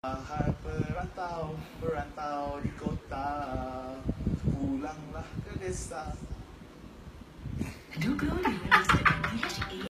Hai perantau, perantau di kota, pulanglah ke desa.